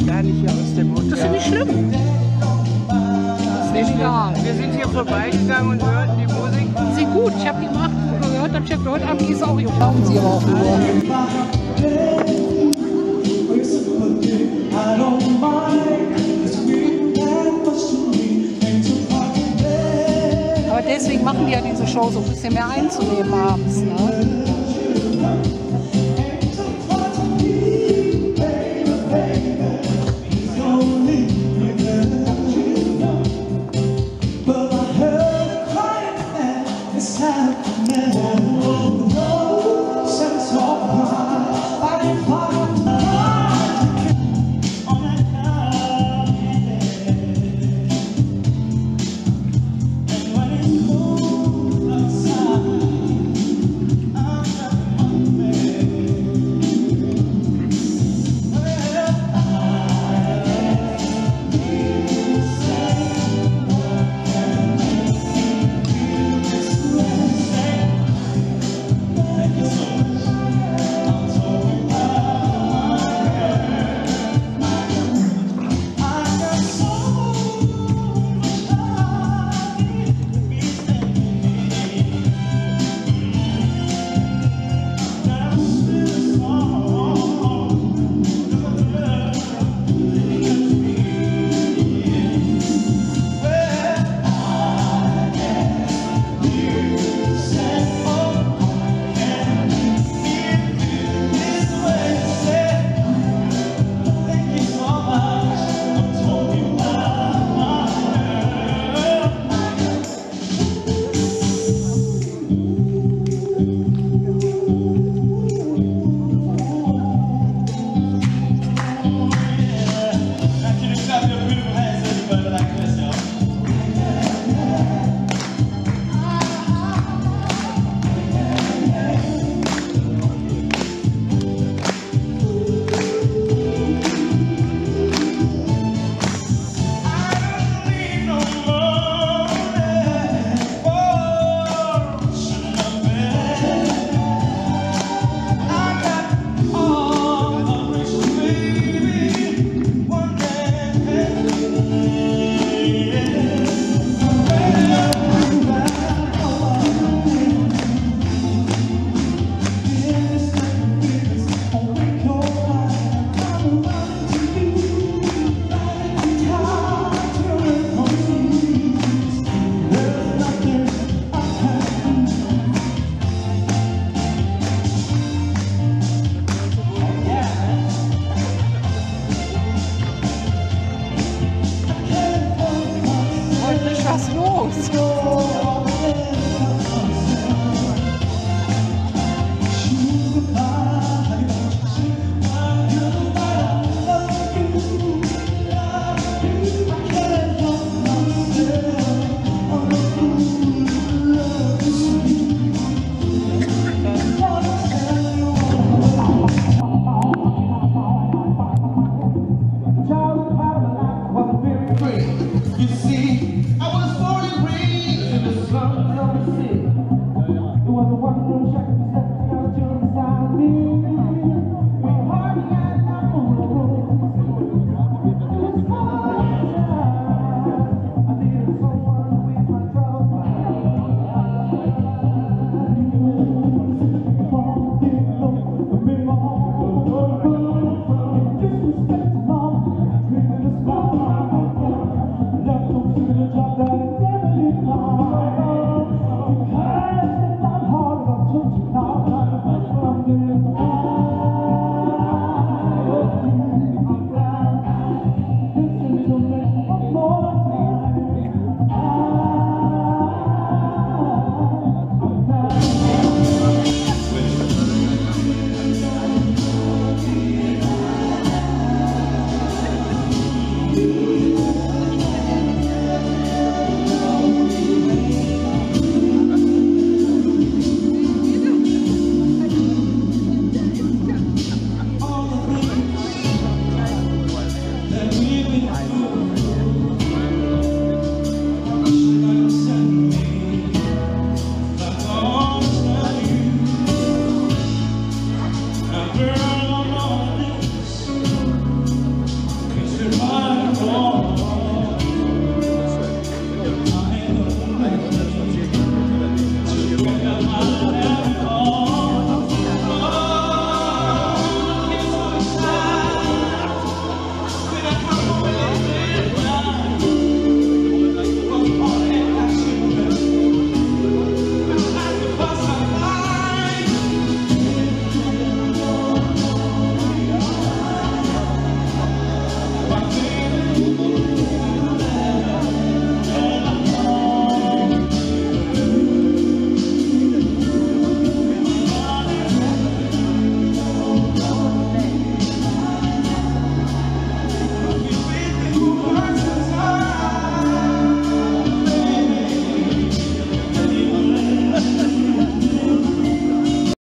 gar nicht hier aus dem Hotel. Das ist ja nicht schlimm. Das ist mir egal. Wir sind hier vorbeigegangen und hörten die Musik. Sie gut, ich habe die gemacht oder gehört, habe ich ja gehört, aber die ist auch hier. Schauen Sie aber auch nur. Aber deswegen machen die ja diese Show so ein bisschen mehr einzunehmen abends. Ne? Was los? You see